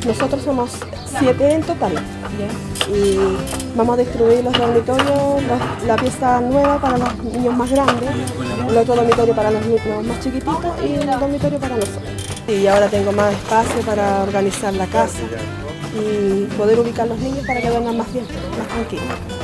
Nosotros somos 7 en total, ¿ya? Y vamos a distribuir los dormitorios, la pieza nueva para los niños más grandes, el otro dormitorio para los niños más chiquititos y el dormitorio para nosotros. Y ahora tengo más espacio para organizar la casa y poder ubicar los niños para que vengan más bien, más tranquilos.